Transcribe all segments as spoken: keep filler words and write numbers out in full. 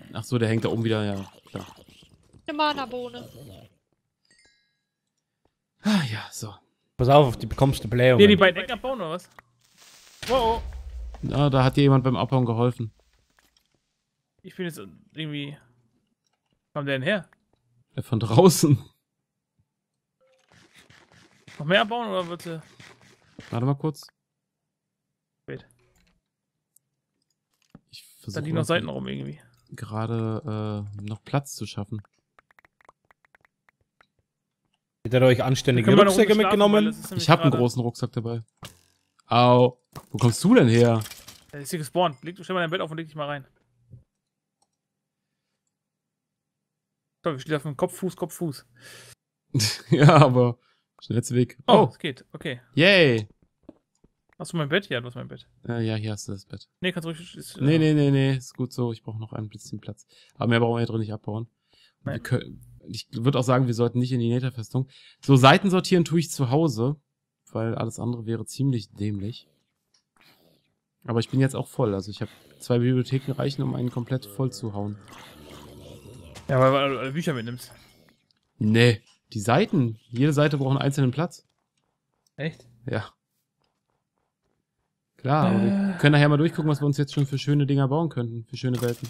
Ach so, der hängt da oben wieder, ja, klar. Eine Mana-Bohne. Ah, ja, so. Pass auf, die bekommst du Blähungen. Nee, die beiden Ecken abbauen oder was? Wow. Na, da hat dir jemand beim Abhauen geholfen. Ich bin jetzt irgendwie... Wo kommt der denn her? Der von draußen. Noch mehr abbauen oder wird sie... Warte mal kurz. Wait. Ich Da versuche liegen noch Seiten rum irgendwie. gerade äh, noch Platz zu schaffen. Hat er euch anständige Wir können mal eine Rucksäcke Runde schlafen, weil mitgenommen? das ist nämlich Ich habe einen gerade- großen Rucksack dabei. Au. Wo kommst du denn her? Der ist hier gespawnt. Leg, stell mal dein Bett auf und leg dich mal rein. So, wir stehen auf dem Kopf, Fuß, Kopf, Fuß. Ja, aber schnellste Weg. Oh, Oh, es geht. Okay. yay. Hast du mein Bett? Ja, du hast mein Bett. Äh, ja, hier hast du das Bett. Nee, kannst ruhig... Ist, äh, Nee, nee, nee, nee, ist gut so. Ich brauche noch ein bisschen Platz. Aber mehr brauchen wir hier drin nicht abbauen. Und Nein. wir können, ich würde auch sagen, wir sollten nicht in die Netherfestung. So, Seiten sortieren tue ich zu Hause, weil alles andere wäre ziemlich dämlich. Aber ich bin jetzt auch voll. Also ich habe zwei Bibliotheken reichen, um einen komplett voll zu hauen. Ja, weil, weil du alle Bücher mitnimmst. Nee, die Seiten. Jede Seite braucht einen einzelnen Platz. Echt? Ja. Klar, aber wir können nachher mal durchgucken, was wir uns jetzt schon für schöne Dinger bauen könnten. Für schöne Welten.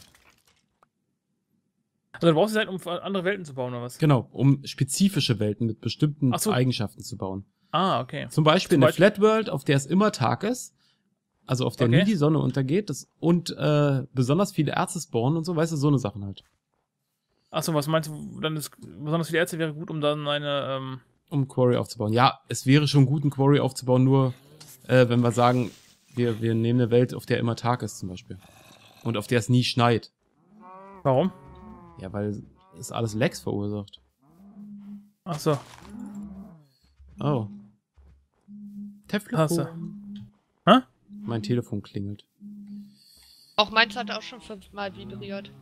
Also du brauchst es halt, um andere Welten zu bauen, oder was? Genau, um spezifische Welten mit bestimmten Ach so. Eigenschaften zu bauen. Ah, okay. Zum Beispiel Zum eine Beispiel- Flat World, auf der es immer Tag ist. Also auf der Okay. nie die Sonne untergeht. Das, und äh, besonders viele Ärzte spawnen und so, weißt du, so eine Sachen halt. Achso, was meinst du, dann ist besonders viele Ärzte wäre gut, um dann eine, ähm... Um Quarry aufzubauen. Ja, es wäre schon gut, einen Quarry aufzubauen, nur äh, wenn wir sagen, wir, wir nehmen eine Welt, auf der immer Tag ist zum Beispiel. Und auf der es nie schneit. Warum? Ja, weil es alles Lags verursacht. Achso. Oh. Hast Telefon. Hä? Mein Telefon klingelt. Auch meins hat auch schon fünfmal vibriert.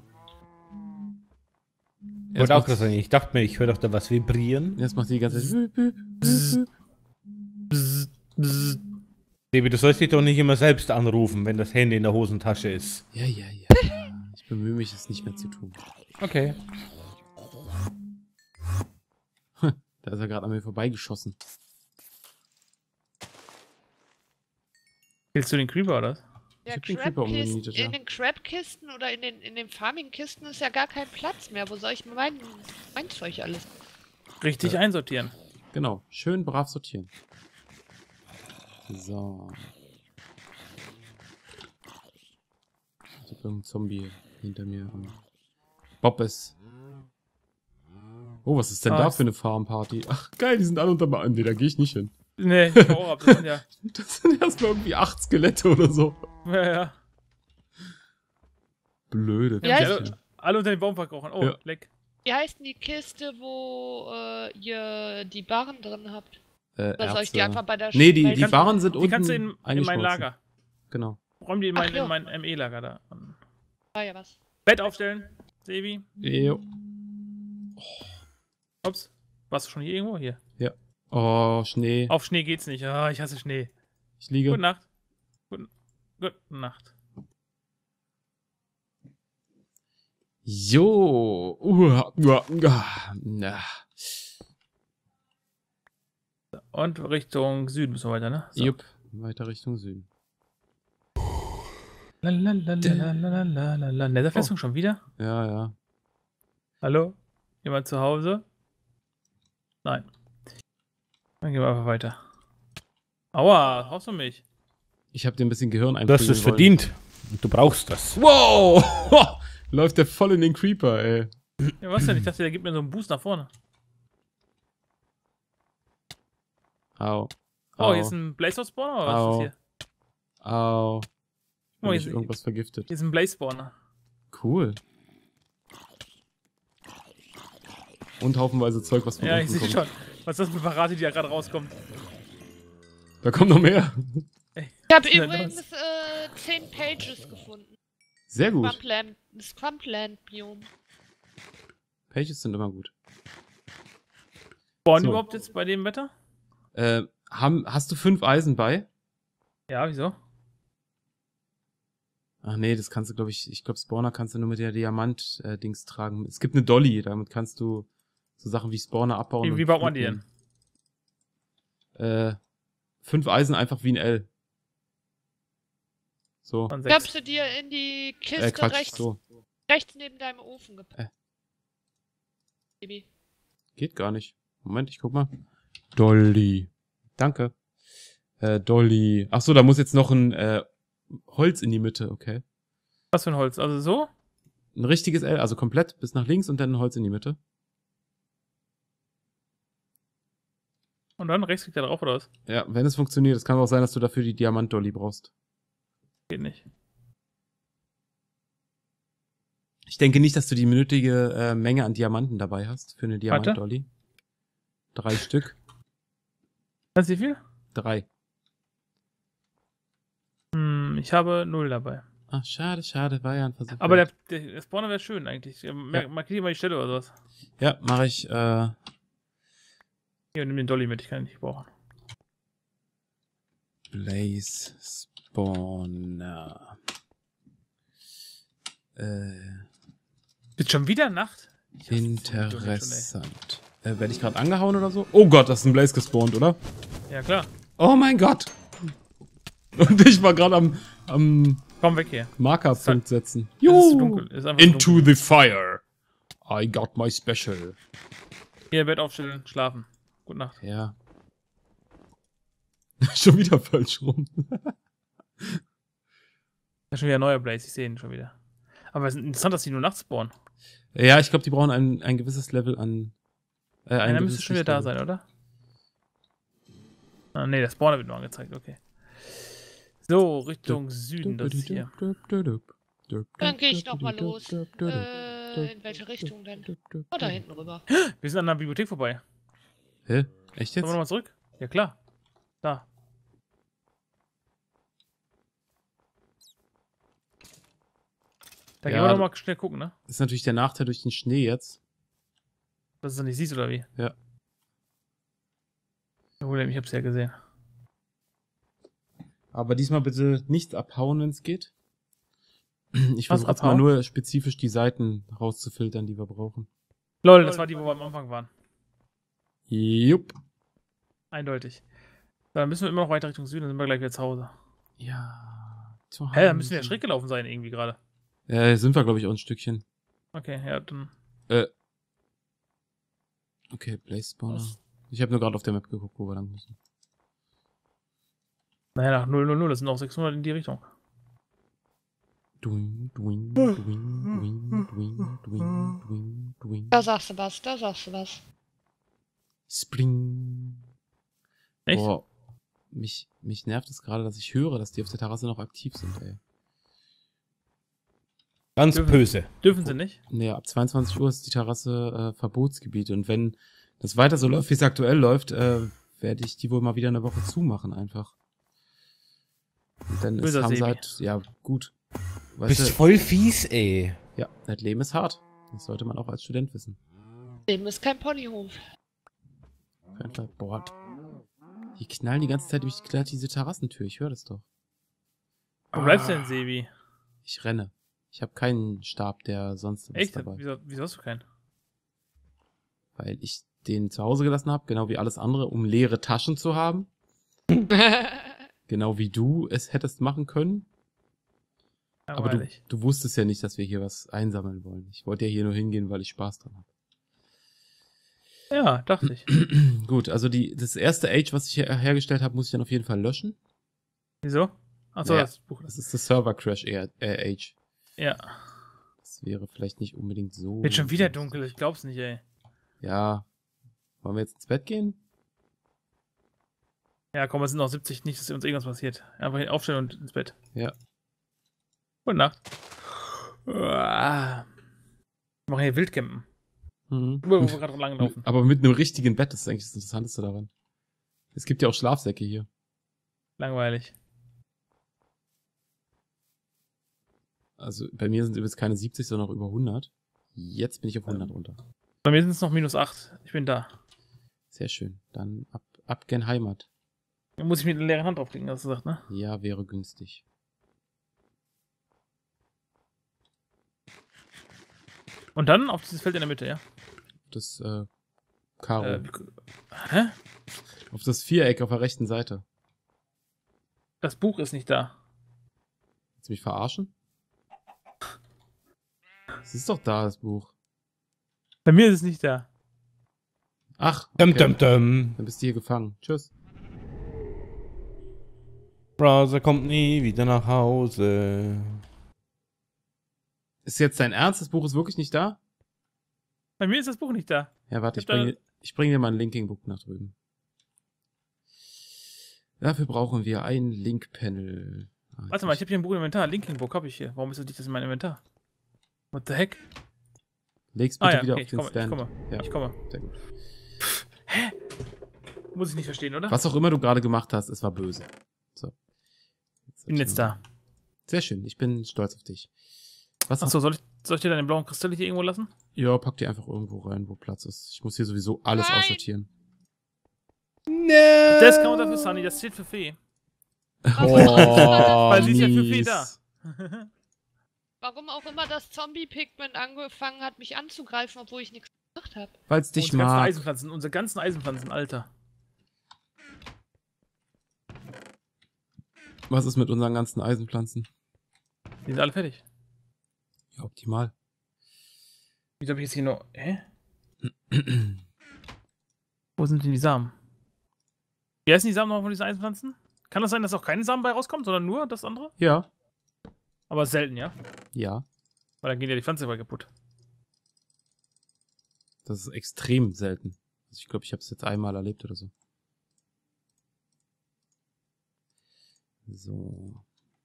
Ich wollte auch gerade sagen, ich dachte mir, ich höre doch da was vibrieren. Jetzt macht die ganze Zeit. Büp, büp, büp. Baby, du sollst dich doch nicht immer selbst anrufen, wenn das Handy in der Hosentasche ist. Ja, ja, ja. Ich bemühe mich, es nicht mehr zu tun. Okay. Da ist er gerade an mir vorbeigeschossen. Willst du den Creeper, oder? Ja, hab den Creeper Crab-Kisten- umgenietet, ja. in den Crab-Kisten oder in den, in den Farming-Kisten ist ja gar kein Platz mehr. Wo soll ich mein, mein Zeug alles? Richtig Ja. einsortieren. Genau, schön brav sortieren. So. Ich hab irgendeinen Zombie hinter mir. Bob ist. Oh, was ist denn Ah, da ist- für eine Farmparty? Ach, geil, die sind alle unter Bein. Nee, da gehe ich nicht hin. Nee, ich auch ab. Das sind ja... Das sind erstmal irgendwie acht Skelette oder so. Ja, ja. Blöde. Ja, alle, ich- alle unter den Baum verkrochen. Oh, Ja. leck. Wie heißt denn die Kiste, wo äh, ihr die Barren drin habt? Äh, Oder soll ich die Ärzte. einfach bei der Nee, die, Schmelze- die kannst- Barren sind Die unten kannst du in, in mein eingeschmolzen. Lager. Genau. Räum die in mein, Ach, jo. in mein M E-Lager da. Ah, ja, was? Bett aufstellen, Sevi. Jo. Ups. Warst du schon hier irgendwo? Hier. Oh, Schnee. Auf Schnee geht's nicht. Ah, ich hasse Schnee. Ich liege. Gute Nacht. Gute, gute Nacht. Jo. Uh, uh, uh, na. Und Richtung Süden müssen wir weiter, ne? So. Jupp. Weiter Richtung Süden. Lalalalalalala. Netherfestung schon wieder? Ja, ja. Hallo? Jemand zu Hause? Nein. Dann gehen wir einfach weiter. Aua, haust du mich? Ich habe dir ein bisschen Gehirn Du hast einprügeln es wollen. verdient. Und du brauchst das. Wow! Läuft der voll in den Creeper, ey. Ja, was denn? Ich dachte, der gibt mir so einen Boost nach vorne. Au. Oh, Au. hier ist ein Blaze-Spawner oder was Au. ist das hier? Au. Oh, Hab hier ich ist- irgendwas vergiftet. Hier ist ein Blaze-Spawner. Cool. Und haufenweise Zeug, was von Ja, ich unten sehe kommt. schon. Was ist das für Parate, die da gerade rauskommt? Da kommt noch mehr. Ich habe Ja, übrigens das- äh, zehn Pages gefunden. Sehr gut. Scrumpland, Scrumpland-Biom. Pages sind immer gut. Spawnen die So. überhaupt jetzt bei dem Wetter? Äh, haben, hast du fünf Eisen bei? Ja, wieso? Ach nee, das kannst du, glaube ich, ich glaube, Spawner kannst du nur mit der Diamant-Dings tragen. Es gibt eine Dolly, damit kannst du so Sachen wie Spawner abbauen. Wie, und wie baut man die denn? mitnehmen. Äh, fünf Eisen einfach wie ein L. So. Von Ich hab sechs. sie dir in die Kiste Äh, Quatsch, rechts, so. rechts neben deinem Ofen gepackt. Äh. Baby. Geht gar nicht. Moment, ich guck mal. Dolly. Danke. Äh, Dolly. Ach so, da muss jetzt noch ein äh, Holz in die Mitte, okay. Was für ein Holz? Also so? Ein richtiges L, also komplett bis nach links und dann ein Holz in die Mitte. Und dann rechts liegt der drauf oder was? Ja, wenn es funktioniert. Es kann auch sein, dass du dafür die Diamant-Dolly brauchst. Geht nicht. Ich denke nicht, dass du die nötige äh, Menge an Diamanten dabei hast für eine Warte. Diamant-Dolly. Drei Stück. Weißt du wie viel? Drei. Hm, ich habe null dabei. Ach, schade, schade, war ja ein Versuch. Aber wert. der, der, der Spawner wäre schön eigentlich. Mer Markier mal die Stelle oder sowas. Ja, mache ich, äh, Hier, nimm den Dolly mit, ich kann ihn nicht brauchen. Blaze Spawner. Äh, Ist schon wieder Nacht? Ich hasse diese Dunkelheit schon, interessant. Äh, werde ich gerade angehauen oder so? Oh Gott, das ist ein Blaze gespawnt, oder? ey. Ja, klar. Oh mein Gott! Und ich war gerade am, am Komm weg hier. Markerpunkt setzen. Es ist zu dunkel. Es ist einfach zu Into dunkel. the fire. I got my special. Hier, Bett aufstellen, schlafen. Gute Nacht. Ja. Schon wieder falsch rum. Das ist schon wieder ein neuer Blaze, ich sehe ihn schon wieder. Aber es ist interessant, dass die nur nachts spawnen. Ja, ich glaube, die brauchen ein, ein gewisses Level an. Äh, ein Ja, dann müsste gewisses schon wieder da Lichtlevel. sein, oder? Ah, nee, der Spawner wird nur angezeigt, okay. So, Richtung Süden, das ist hier. Dann gehe ich noch mal los. Äh, in welche Richtung denn? Oh, da hinten rüber. Wir sind an der Bibliothek vorbei. Hä? Echt Sollen wir jetzt? nochmal zurück? Ja, klar. Da. Da Ja, gehen wir nochmal schnell gucken, ne? Das ist natürlich der Nachteil durch den Schnee jetzt. Dass du es nicht siehst, oder wie? Ja. Jawohl, ich hab's ja gesehen. Aber diesmal bitte nicht abhauen, wenn es geht. Ich Was, versuche jetzt mal abhauen? nur spezifisch die Seiten rauszufiltern, die wir brauchen. Lol, das war die, wo wir am Anfang waren. Jupp. Eindeutig. So, dann müssen wir immer noch weiter Richtung Süden, dann sind wir gleich wieder zu Hause. Ja. Zu Hä, da müssen wir ja Hause. schräg gelaufen sein, irgendwie gerade. Ja, sind wir, glaube ich, auch ein Stückchen. Okay, ja, dann. Äh. Okay, Blaze Spawner. Was? Ich habe nur gerade auf der Map geguckt, wo wir lang müssen. Naja, nach null null null, das sind auch sechshundert in die Richtung. Duing, duing, duing, duing, duing, duing, duing, duing. Da sagst du was, da sagst du was. Spring. Echt? Boah, mich, mich nervt es gerade, dass ich höre, dass die auf der Terrasse noch aktiv sind, ey. Ganz Dürfen- böse. Dürfen sie nicht? Nee, ab zweiundzwanzig Uhr ist die Terrasse äh, Verbotsgebiet. Und wenn das weiter so läuft, wie es aktuell läuft, äh, werde ich die wohl mal wieder eine Woche zumachen einfach. Und dann ist, Böser haben sie Sebi. halt, ja, gut. Bist Weißt du, voll fies, ey. ja, das Leben ist hart. Das sollte man auch als Student wissen. Leben ist kein Ponyhof. Einfach, boah, die knallen die ganze Zeit durch die- diese Terrassentür. Ich höre das doch. Wo bleibst du denn, Sebi? Ich renne. Ich habe keinen Stab, der sonst was Echt? dabei. Wieso, wieso hast du keinen? Weil ich den zu Hause gelassen habe, genau wie alles andere, um leere Taschen zu haben. Genau wie du es hättest machen können. Aber du, Langweilig. du wusstest ja nicht, dass wir hier was einsammeln wollen. Ich wollte ja hier nur hingehen, weil ich Spaß dran habe. Ja, dachte ich. Gut, also die, das erste Age, was ich her hergestellt habe, muss ich dann auf jeden Fall löschen. Wieso? Achso, Naja, das Buch. Das ist das Server Crash äh, Age. Ja. Das wäre vielleicht nicht unbedingt so. Wird schon wieder dunkel, ich glaub's nicht, ey. Ja. Wollen wir jetzt ins Bett gehen? Ja, komm, es sind noch siebzig, nicht, dass uns irgendwas passiert. Einfach aufstellen und ins Bett. Ja. Gute Nacht. Uah. Wir machen hier Wildcampen. Mhm. Wo wir gerade lang laufen. Aber mit einem richtigen Bett, das ist eigentlich das Interessanteste daran. Es gibt ja auch Schlafsäcke hier. Langweilig. Also bei mir sind es jetzt keine siebzig, sondern auch über hundert. Jetzt bin ich auf hundert runter. Bei mir sind es noch minus acht. Ich bin da. Sehr schön. Dann ab, ab gen Heimat. Da muss ich mit einer leeren Hand draufklicken, hast du gesagt, ne? Ja, wäre günstig. Und dann auf dieses Feld in der Mitte, ja? Das, äh, Karo. Äh, hä? Auf das Viereck auf der rechten Seite. Das Buch ist nicht da. Willst du mich verarschen? Es ist doch da, das Buch. Bei mir ist es nicht da. Ach, Dum, okay. dum, dum. Dann bist du hier gefangen. Tschüss. Browser kommt nie wieder nach Hause. Ist jetzt dein Ernst? Das Buch ist wirklich nicht da? Bei mir ist das Buch nicht da. Ja, warte, ich Ich hab da- bringe, ich bringe dir mal ein Linking Book nach drüben. Dafür brauchen wir ein Link-Panel. Ah, Warte mal, ich habe hier ein Buch im Inventar. Linking Book habe ich hier. Warum ist das nicht das in meinem Inventar? What the heck? Leg's bitte Ah ja, wieder okay, auf ich den komme, ich Stand. komme. Ja, Ich komme. sehr gut. Muss ich nicht verstehen, oder? Was auch immer du gerade gemacht hast, es war böse. So. Bin jetzt da. Sehr schön, ich bin stolz auf dich. Was Achso, soll ich, soll ich dir deine blauen Kristalle hier irgendwo lassen? Ja, pack die einfach irgendwo rein, wo Platz ist. Ich muss hier sowieso alles Nein. aussortieren. No. Discounter für Sunny, das steht für Fee. Oh, Weil sie ist ja für Fee mies. da. Warum auch immer das Zombie-Pigment angefangen hat, mich anzugreifen, obwohl ich nichts gemacht habe. Weil's dich unsere ganzen mag. Eisenpflanzen, unsere ganzen Eisenpflanzen, Alter. Was ist mit unseren ganzen Eisenpflanzen? Die sind alle fertig. Ja, optimal. Wieso habe ich jetzt hier nur. Hä? Wo sind denn die Samen? Wie heißen die Samen noch von diesen Eisenpflanzen? Kann das sein, dass auch keine Samen bei rauskommt, sondern nur das andere? Ja. Aber selten, ja? Ja. Weil dann geht ja die Pflanze mal kaputt. Das ist extrem selten. Also ich glaube, ich habe es jetzt einmal erlebt oder so. So.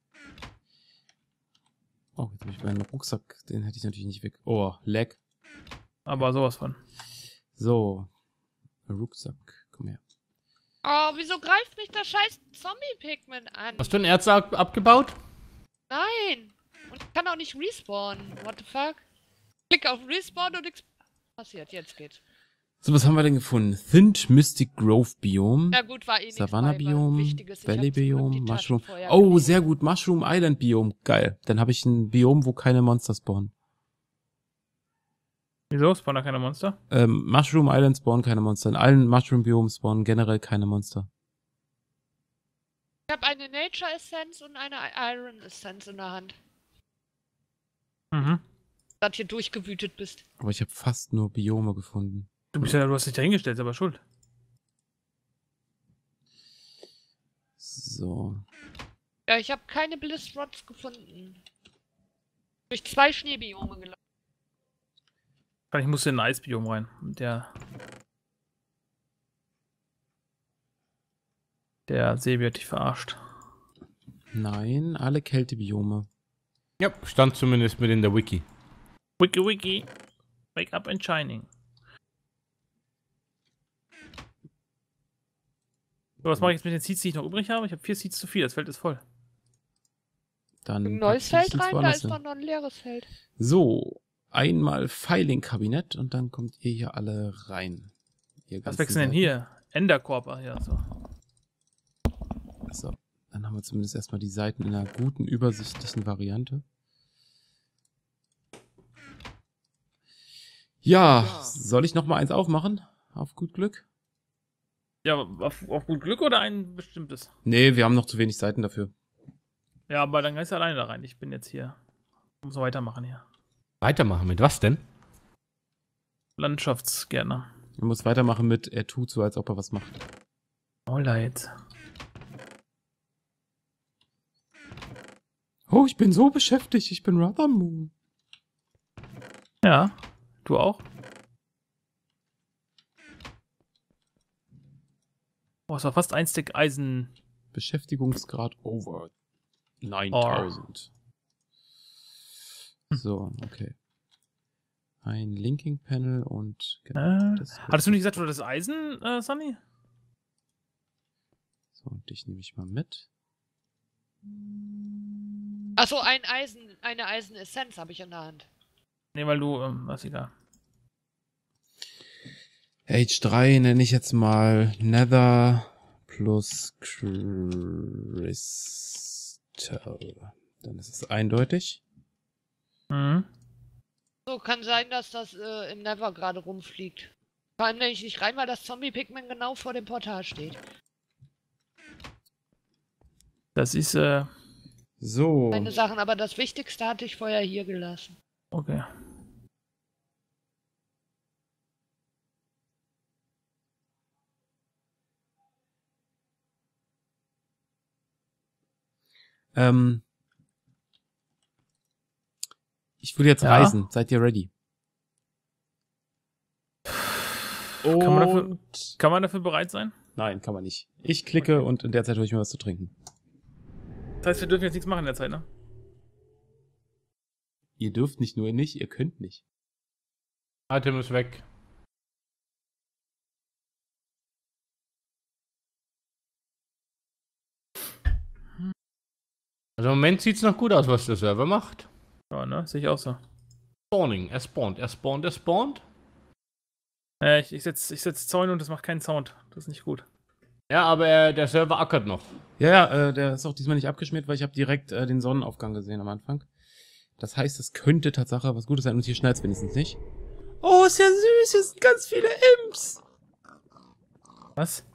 Oh, jetzt habe ich meinen Rucksack, den hätte ich natürlich nicht weg. Oh, Lag. Aber sowas von. So. Rucksack, komm her. Oh, wieso greift mich das scheiß Zombie-Pigment an? Hast du ein Erz ab abgebaut? Nein! Und ich kann auch nicht respawnen. What the fuck? Klick auf Respawn und nichts passiert. Jetzt geht's. So, was haben wir denn gefunden? Thind Mystic Grove Biome, Na gut, war eh nichts Savanna bei, war Biome, Wichtiges. Ich hab Valley zum Glück Biome, die Taschen Mushroom. vorher Oh, gelesen. sehr gut, Mushroom Island Biome. Geil. Dann habe ich ein Biom, wo keine Monster spawnen. Wieso? Spawnen da keine Monster? Ähm, Mushroom Island spawnen keine Monster. In allen Mushroom Biomen spawnen generell keine Monster. Ich habe eine Nature Essence und eine Iron Essence in der Hand. Mhm. Dass du hier durchgewütet bist. Aber ich habe fast nur Biome gefunden. Du bist ja, du hast dich da hingestellt, aber schuld. So. Ja, ich habe keine Bliss Rods gefunden. Durch zwei Schneebiome gelaufen. Ich musste in ein Eisbiom rein. Und Der. Der Sebi hat dich verarscht. Nein, alle Kältebiome. Ja, stand zumindest mit in der Wiki. Wiki Wiki. Wake up and shining. So, was mache ich jetzt mit den Seeds, die ich noch übrig habe? Ich habe vier Seeds zu viel, das Feld ist voll. Dann Ein pack neues ich Feld ins rein, da woanders ist hin. doch noch ein leeres Feld. So, einmal Filing-Kabinett und dann kommt ihr hier alle rein. Ihr Was ganzen wechseln denn Seiten. hier? Enderkorb, ach ja, so. So, dann haben wir zumindest erstmal die Seiten in einer guten, übersichtlichen Variante. Ja, soll ich noch mal eins aufmachen? Auf gut Glück? Ja, auf, auf gut Glück oder ein bestimmtes? Nee, wir haben noch zu wenig Seiten dafür. Ja, aber dann gehst du alleine da rein. Ich bin jetzt hier. Ich muss noch weitermachen hier. Weitermachen mit was denn? Landschaftsgärtner. Er muss weitermachen mit, er tut so, als ob er was macht. Alright. Oh, ich bin so beschäftigt, ich bin Rather Moon. Ja, du auch? Oh, es war fast ein Stick Eisen. Beschäftigungsgrad over neuntausend. So, okay. Ein Linking Panel und Äh, das wird- hattest du nicht gesagt, du das Eisen, äh, Sunny? So, und dich nehme ich mal mit. Achso, ein Eisen, eine Eisenessenz habe ich in der Hand. Nee, weil du, ähm, ist egal. H drei nenne ich jetzt mal Nether plus Crystal. Dann ist es eindeutig. Mhm. So, so, kann sein, dass das äh, im Nether gerade rumfliegt. Vor allem nämlich nicht rein, weil das Zombie-Pigment genau vor dem Portal steht. Das ist, äh, So. Meine Sachen, aber das Wichtigste hatte ich vorher hier gelassen. okay. Ähm, ich würde jetzt Ja? reisen. Seid ihr ready? Kann man dafür- Und- Kann man dafür bereit sein? Nein, kann man nicht. Ich klicke Okay. und in der Zeit hole ich mir was zu trinken. Das heißt, wir dürfen jetzt nichts machen in der Zeit, ne? Ihr dürft nicht nur nicht, ihr könnt nicht. Item ist weg. Also im Moment sieht's noch gut aus, was der Server macht. Ja, ne? Sehe ich auch so. Spawning, er spawnt, er spawnt, er spawnt. Äh, ich, ich setz, ich setz Zäune und das macht keinen Sound. Das ist nicht gut. Ja, aber er, der Server ackert noch. Ja, ja, äh, der ist auch diesmal nicht abgeschmiert, weil ich habe direkt äh, den Sonnenaufgang gesehen am Anfang. Das heißt, es könnte Tatsache was Gutes sein und hier schneit es wenigstens nicht. Oh, ist ja süß, hier sind ganz viele Imps. Was?